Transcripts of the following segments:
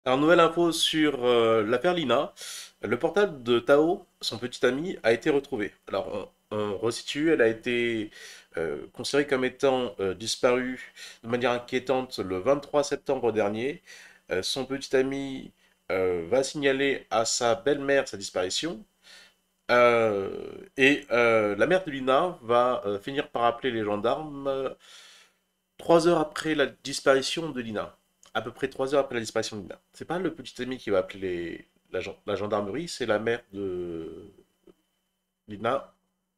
Alors, nouvelle info sur l'affaire Lina. Le portable de Tao, son petit ami, a été retrouvé. Alors, on resitue, elle a été considérée comme étant disparue de manière inquiétante le 23 septembre dernier. Son petit ami va signaler à sa belle-mère sa disparition. Et la mère de Lina va finir par appeler les gendarmes 3 heures après la disparition de Lina. À peu près 3 heures après la disparition de Lina. C'est pas le petit ami qui va appeler la gendarmerie, c'est la mère de Lina.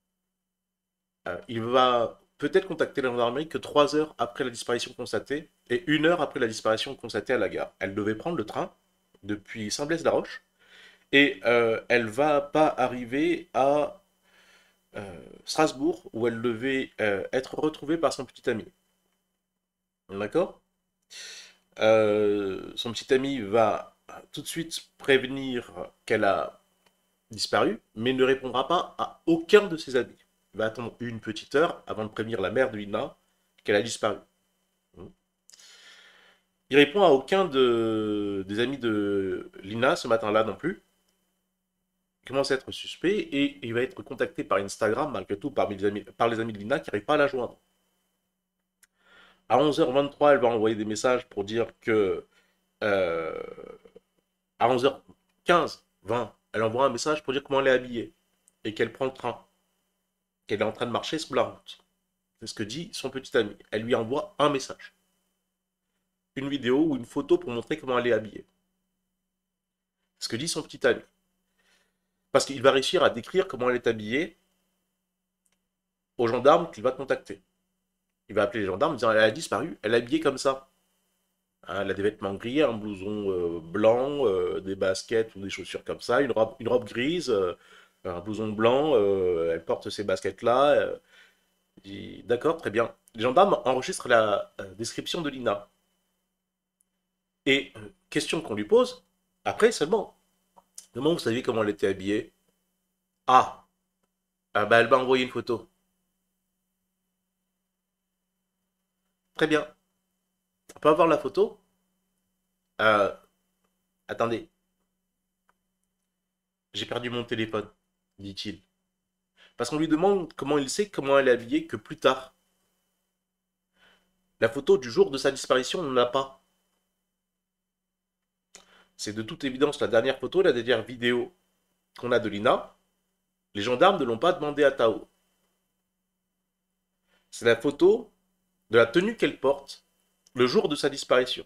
Il va peut-être contacter la gendarmerie que 3 heures après la disparition constatée et 1 heure après la disparition constatée à la gare. Elle devait prendre le train depuis Saint-Blaise-la-Roche et elle va pas arriver à Strasbourg où elle devait être retrouvée par son petit ami. D'accord. Son petit ami va tout de suite prévenir qu'elle a disparu, mais ne répondra pas à aucun de ses amis. Il va attendre une petite heure avant de prévenir la mère de Lina qu'elle a disparu. Il répond à aucun des amis de Lina ce matin-là non plus. Il commence à être suspect et il va être contacté par Instagram, malgré tout, par les amis de Lina qui n'arrivent pas à la joindre. À 11h23, elle va envoyer des messages pour dire que euh, à 11h15, 20, elle envoie un message pour dire comment elle est habillée et qu'elle prend le train, qu'elle est en train de marcher sous la route. C'est ce que dit son petit ami. Elle lui envoie un message, une vidéo ou une photo pour montrer comment elle est habillée. C'est ce que dit son petit ami. Parce qu'il va réussir à décrire comment elle est habillée aux gendarmes qu'il va contacter. Il va appeler les gendarmes en disant elle a disparu, elle est habillée comme ça. Hein, elle a des vêtements gris, un blouson blanc, des baskets ou des chaussures comme ça, une robe grise, un blouson blanc, elle porte ces baskets-là. D'accord, très bien. Les gendarmes enregistrent la description de Lina. Et question qu'on lui pose, après seulement, comment vous savez comment elle était habillée? Ah, ah bah elle m'a envoyé une photo. Très bien. On peut avoir la photo? Euh, Attendez, j'ai perdu mon téléphone, dit-il. Parce qu'on lui demande comment il sait comment elle est habillée que plus tard. La photo du jour de sa disparition, on ne l'a pas. C'est de toute évidence la dernière photo, la dernière vidéo qu'on a de Lina. Les gendarmes ne l'ont pas demandé à Tao. C'est la photo de la tenue qu'elle porte le jour de sa disparition.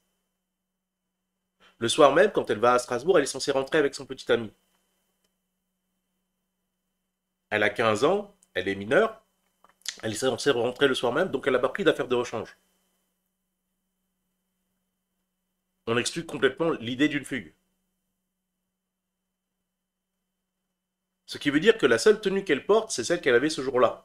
Le soir même, quand elle va à Strasbourg, elle est censée rentrer avec son petit ami. Elle a 15 ans, elle est mineure, elle est censée rentrer le soir même, donc elle n'a pas pris d'affaires de rechange. On exclut complètement l'idée d'une fugue. Ce qui veut dire que la seule tenue qu'elle porte, c'est celle qu'elle avait ce jour-là.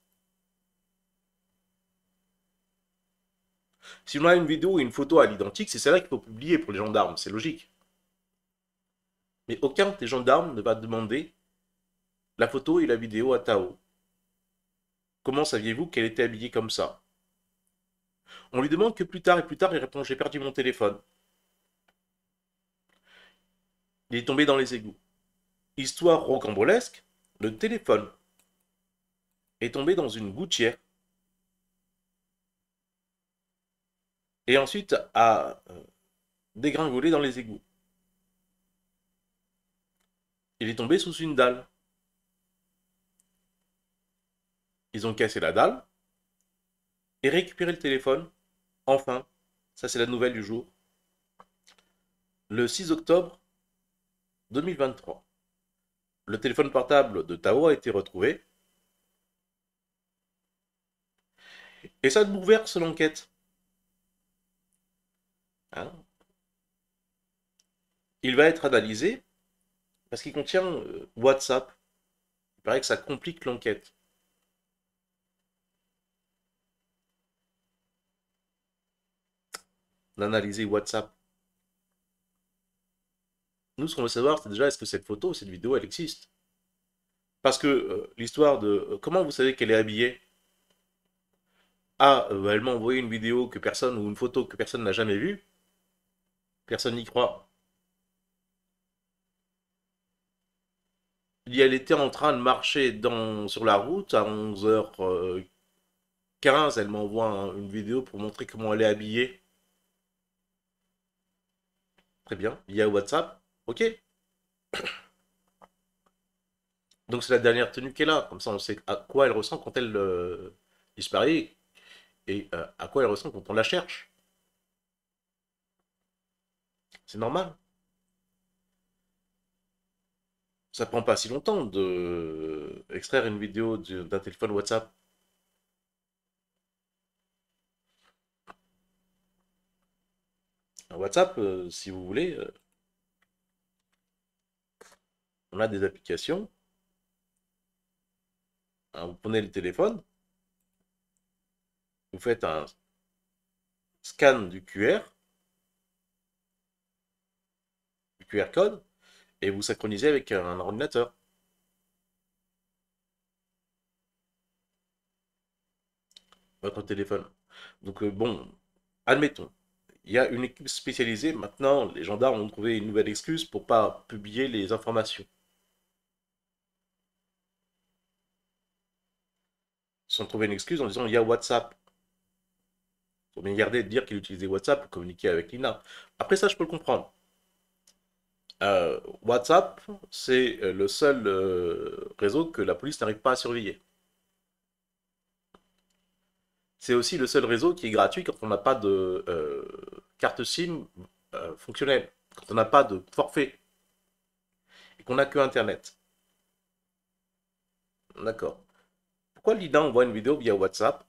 Si on a une vidéo et une photo à l'identique, c'est celle-là qu'il faut publier pour les gendarmes, c'est logique. Mais aucun des gendarmes ne va demander la photo et la vidéo à Tao. Comment saviez-vous qu'elle était habillée comme ça? On lui demande que plus tard et plus tard, il répond j'ai perdu mon téléphone. Il est tombé dans les égouts. Histoire rocambolesque, le téléphone est tombé dans une gouttière et ensuite a dégringolé dans les égouts. Il est tombé sous une dalle. Ils ont cassé la dalle et récupéré le téléphone. Enfin, ça c'est la nouvelle du jour. Le 6 octobre 2023. Le téléphone portable de Tao a été retrouvé et ça bouleverse l'enquête. Hein. Il va être analysé parce qu'il contient WhatsApp. Il paraît que ça complique l'enquête. D'analyser WhatsApp. Nous, ce qu'on veut savoir, c'est déjà est-ce que cette photo, cette vidéo, elle existe. Parce que l'histoire de comment vous savez qu'elle est habillée? Ah, elle m'a envoyé une vidéo que personne ou une photo que personne n'a jamais vue. Personne n'y croit. Elle était en train de marcher sur la route à 11h15. Elle m'envoie une vidéo pour montrer comment elle est habillée. Très bien. Il y a WhatsApp. Ok. Donc c'est la dernière tenue qu'elle a. Comme ça, on sait à quoi elle ressemble quand elle disparaît et à quoi elle ressemble quand on la cherche. C'est normal. Ça prend pas si longtemps de extraire une vidéo d'un téléphone WhatsApp. Un WhatsApp, si vous voulez, on a des applications. Hein, vous prenez le téléphone, vous faites un scan du QR code, et vous synchronisez avec un ordinateur, votre téléphone. Donc bon, admettons, il y a une équipe spécialisée. Maintenant, les gendarmes ont trouvé une nouvelle excuse pour pas publier les informations. Ils ont trouvé une excuse en disant il y a WhatsApp. Il faut bien garder de dire qu'il utilisait WhatsApp pour communiquer avec Lina. Après ça, je peux le comprendre. WhatsApp, c'est le seul réseau que la police n'arrive pas à surveiller. C'est aussi le seul réseau qui est gratuit quand on n'a pas de carte SIM fonctionnelle, quand on n'a pas de forfait et qu'on n'a que Internet. D'accord. Pourquoi Lina envoie une vidéo via WhatsApp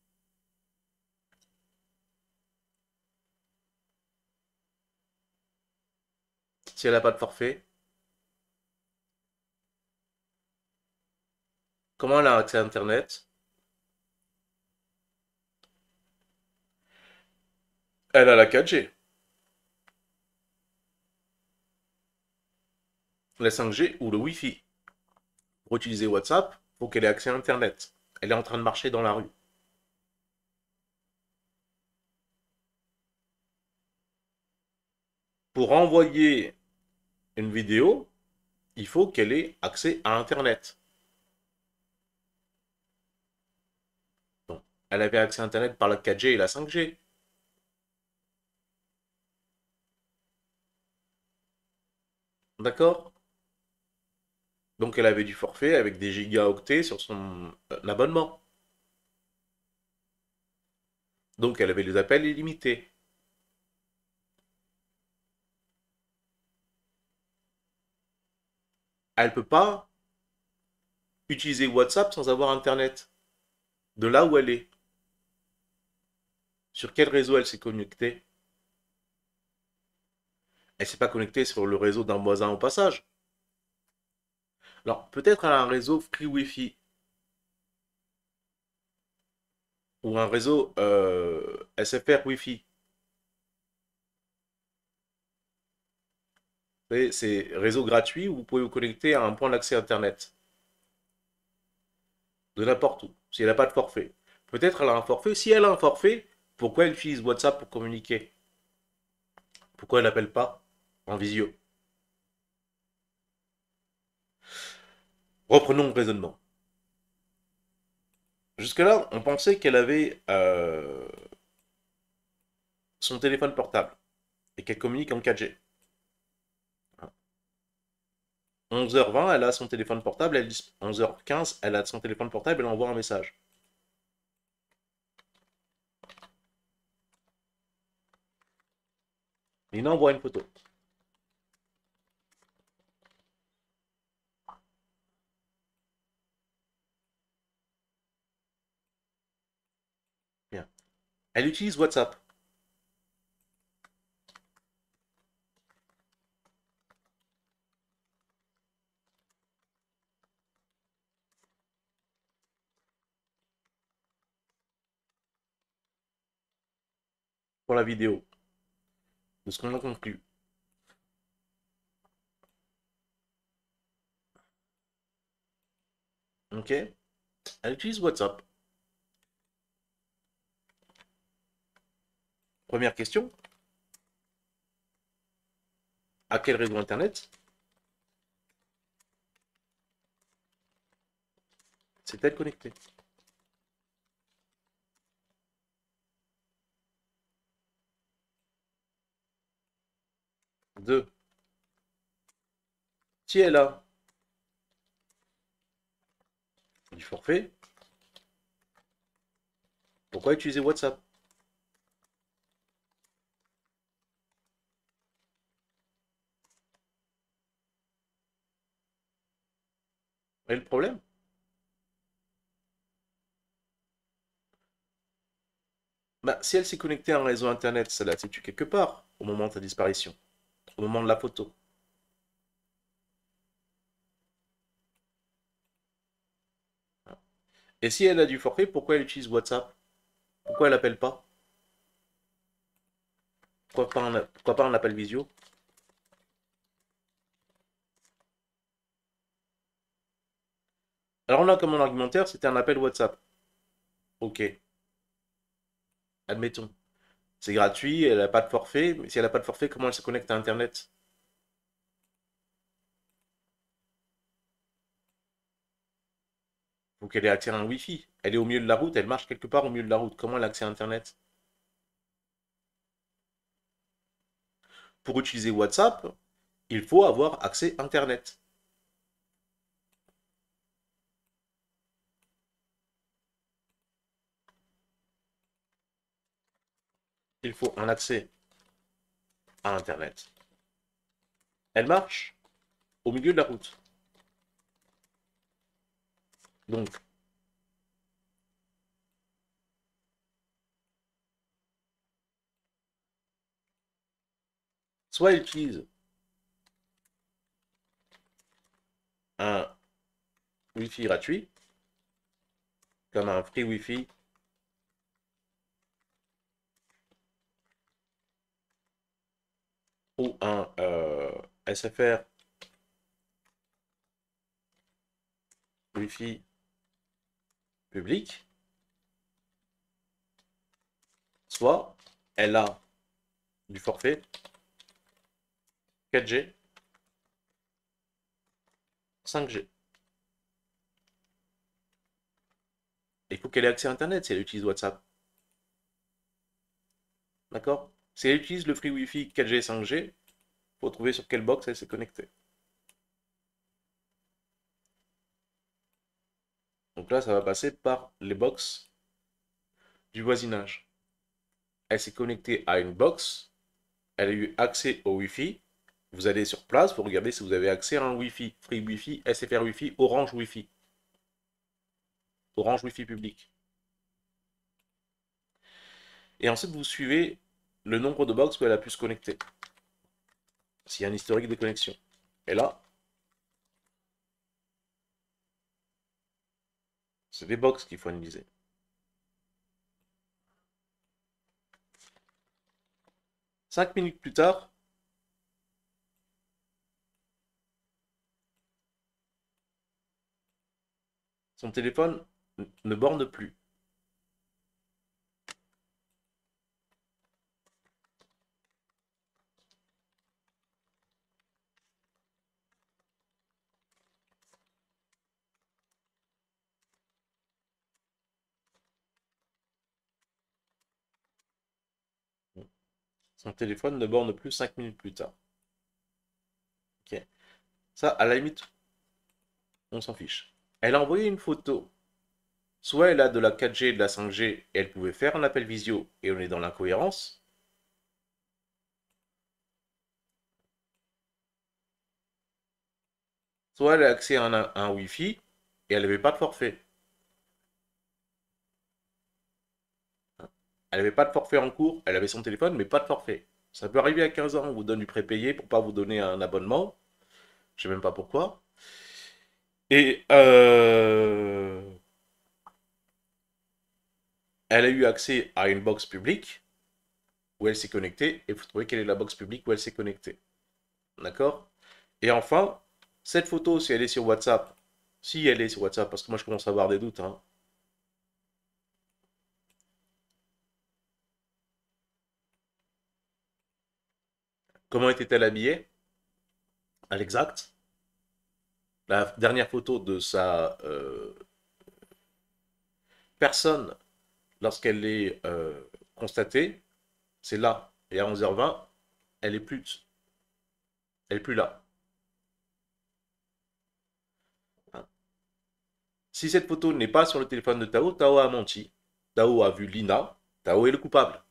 si elle n'a pas de forfait? Comment elle a accès à Internet? Elle a la 4G. La 5G ou le Wi-Fi. Pour utiliser WhatsApp, il faut qu'elle ait accès à Internet. Elle est en train de marcher dans la rue. Pour envoyer une vidéo, il faut qu'elle ait accès à Internet. Bon. Elle avait accès à Internet par la 4G et la 5G. D'accord? Donc elle avait du forfait avec des gigaoctets sur son abonnement. Donc elle avait les appels illimités. Elle ne peut pas utiliser WhatsApp sans avoir Internet. De là où elle est. Sur quel réseau elle s'est connectée? Elle ne s'est pas connectée sur le réseau d'un voisin au passage. Alors peut-être elle a un réseau Free Wi-Fi ou un réseau SFR Wi-Fi. C'est réseau gratuit où vous pouvez vous connecter à un point d'accès Internet. De n'importe où. Si elle n'a pas de forfait. Peut-être elle a un forfait. Si elle a un forfait, pourquoi elle utilise WhatsApp pour communiquer? Pourquoi elle n'appelle pas en visio? Reprenons le raisonnement. Jusque-là, on pensait qu'elle avait son téléphone portable et qu'elle communique en 4G. 11h20, elle a son téléphone portable, 11h15, elle a son téléphone portable, elle envoie un message. Lina envoie une photo. Bien. Elle utilise WhatsApp pour la vidéo, de ce qu'on a conclu. Ok? Elle utilise WhatsApp. Première question, À quel réseau Internet s'est-elle connectée? 2. Si elle a du forfait, pourquoi utiliser WhatsApp? Et le problème? Bah, si elle s'est connectée à un réseau Internet, ça la situe quelque part au moment de sa disparition, au moment de la photo. Et si elle a du forfait, pourquoi elle utilise WhatsApp? Pourquoi elle appelle pas? Pourquoi pas un appel visio? Alors là, comme mon argumentaire, c'était un appel WhatsApp. Ok, admettons. C'est gratuit, elle n'a pas de forfait, mais si elle n'a pas de forfait, comment elle se connecte à Internet? Faut qu'elle ait accès à un Wi-Fi. Elle est au milieu de la route, elle marche quelque part au milieu de la route. Comment elle a accès à Internet? Pour utiliser WhatsApp, il faut avoir accès à Internet. Il faut un accès à Internet. Elle marche au milieu de la route. Donc, soit elle utilise un Wi-Fi gratuit, comme un free Wi-Fi, ou un SFR Wi-Fi public, soit elle a du forfait 4G, 5G. Il faut qu'elle ait accès à Internet si elle utilise WhatsApp. D'accord? Si elle utilise le free Wi-Fi 4G, 5G, il faut trouver sur quelle box elle s'est connectée. Donc là, ça va passer par les box du voisinage. Elle s'est connectée à une box, elle a eu accès au Wi-Fi. Vous allez sur place, vous regardez si vous avez accès à un Wi-Fi, Free Wi-Fi, SFR Wi-Fi, Orange Wi-Fi. Orange Wi-Fi public. Et ensuite, vous suivez le nombre de box où elle a pu se connecter. S'il y a un historique de connexion. Et là, c'est des box qu'il faut analyser. 5 minutes plus tard, son téléphone ne borne plus. Son téléphone ne borne plus 5 minutes plus tard. Ok. Ça, à la limite, on s'en fiche. Elle a envoyé une photo. Soit elle a de la 4G et de la 5G et elle pouvait faire un appel visio et on est dans l'incohérence. Soit elle a accès à un Wi-Fi et elle n'avait pas de forfait. Elle n'avait pas de forfait en cours, elle avait son téléphone mais pas de forfait. Ça peut arriver à 15 ans, on vous donne du prépayé pour pas vous donner un abonnement. Je sais même pas pourquoi. Et elle a eu accès à une box publique où elle s'est connectée et vous trouvez quelle est la box publique où elle s'est connectée. D'accord? Et enfin, cette photo, si elle est sur WhatsApp, si elle est sur WhatsApp, parce que moi je commence à avoir des doutes, hein. Comment était-elle habillée? à l'exact. La dernière photo de sa personne, lorsqu'elle est constatée, c'est là. Et à 11h20, elle est plus, elle est plus là. Hein. Si cette photo n'est pas sur le téléphone de Tao, Tao a menti. Tao a vu Lina. Tao est le coupable.